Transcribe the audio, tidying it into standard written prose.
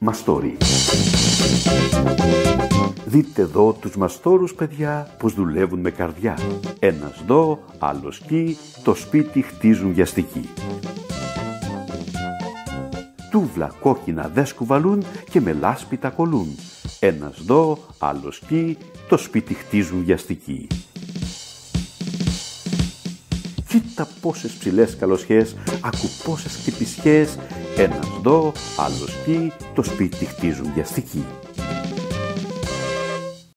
Μαστόρι. Δείτε εδώ τους μαστόρους, παιδιά, πως δουλεύουν με καρδιά. Ένας δω, άλλος κι, το σπίτι χτίζουν βιαστικοί. Τούβλα κόκκινα δε σκουβαλούν και με λάσπη τα κολούν. Ένας δω, άλλος κι, το σπίτι χτίζουν βιαστικοί. Κοίτα πόσες ψηλές καλοσιές, ακού πόσες χτυπησιές. Ένας δω, άλλος κι, το σπίτι χτίζουν βιαστικοί.